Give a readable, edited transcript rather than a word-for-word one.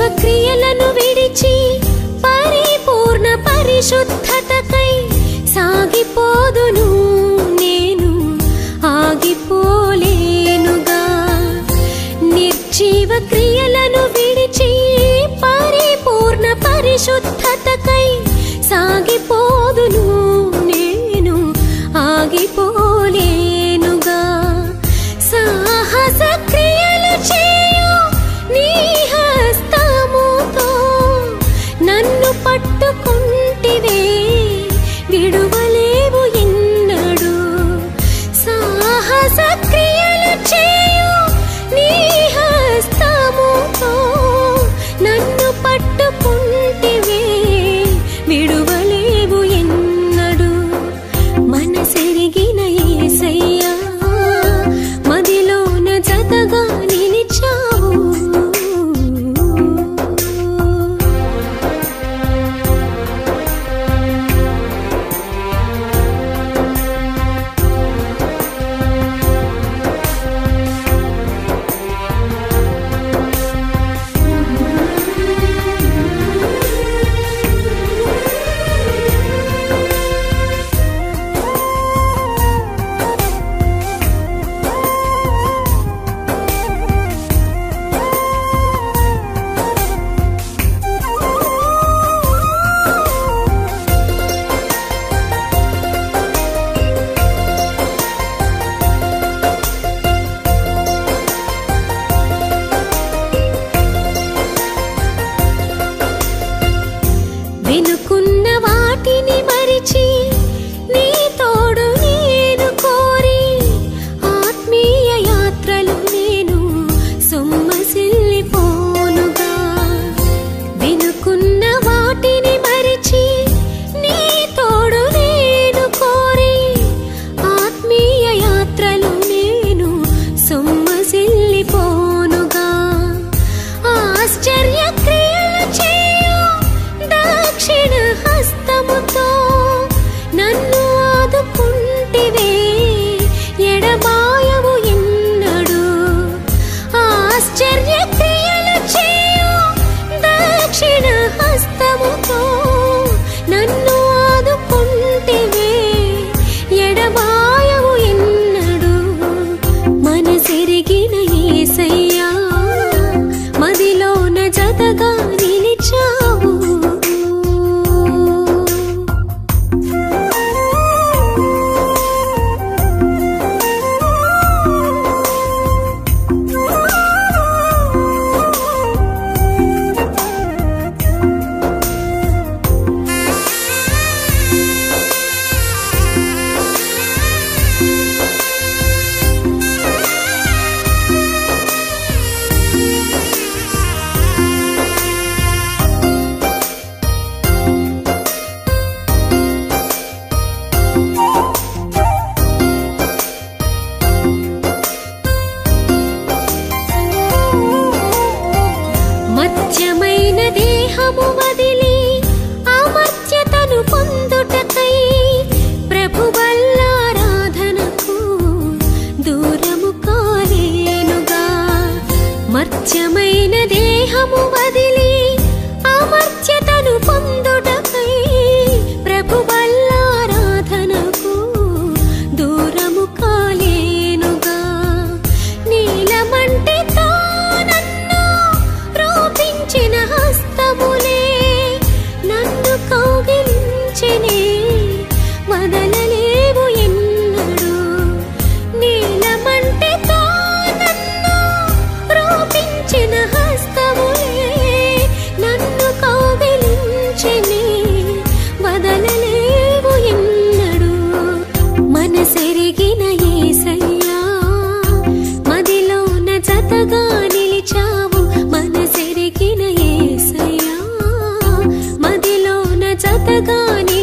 క్రియలను విడిచి పరిపూర్ణ పరిశుద్ధతకై సాగిపోదును నేను ఆగిపోలేనుగా. నిర్జీవ క్రియలను విడిచి పరిపూర్ణ పరిశుద్ధతకై సాగిపోదును నేను ఆగిపోలేనుగా. సాహస క్రియలు చేయు నీ హస్తముతో నన్ను పట్టుకుంటివే విడువలేవు ఎన్నడు. సాహస క్రియలు చేయు నీ హస్తముతో నన్ను పట్టుకుంటివే విడువలేవు ఎన్నడు. మనసెరిగిన యేసయ్యా మదిలోన జతగా నిలిచావు. వెనుకున్న వాటిని మరిచి నీ తోడు నేను కోరి ఆత్మీయ యాత్రలు నేను సొమ్మసిల్లిపోనుగా. వెనుకున్న వాటిని మరిచి నీ తోడు నేను కోరి ఆత్మీయ యాత్రలు నేను సొమ్మసిల్లిపోనుగా. ఆశ్చర్య క్రియలు చేయు దక్షిణ హస్తముతో నన్ను ఆదుకుంటివే ఎడబాయవు ఎన్నడు. ఆశ్చర్య క్రియలు చేయు దక్షిణ హస్తముతో నన్ను ఆదుకుంటివే ఎడబాయవు ఎన్నడు. మనసెరిగిన యేసయ్యా మదిలోన జతగా నిలిచావు. మత్యమైన దేహము వదిలి అమర్త్యతను పొందుటకై ప్రభువల్లారాధనకు దూరము కాలేనుగా. మత్యమైన దేహము వదిలి అమర్త్యతను పొందుటకై ప్రభువల్లారాధనకు దూరము కాలేనుగా. నీలమంటితో నన్ను రూపించిన హస్తములే నన్ను కౌగిలించెనే వదలలేవు ఎన్నడు. నీలమంటితో నన్ను రూపించిన హస్తములే నన్ను కౌగిలించెనే వదలలేవు ఎన్నడు. మనసెరిగిన యేసయ్యా మదిలోన జతగా నిలిచావు. మనసెరిగిన యేసయ్యా మదిలోన జతగా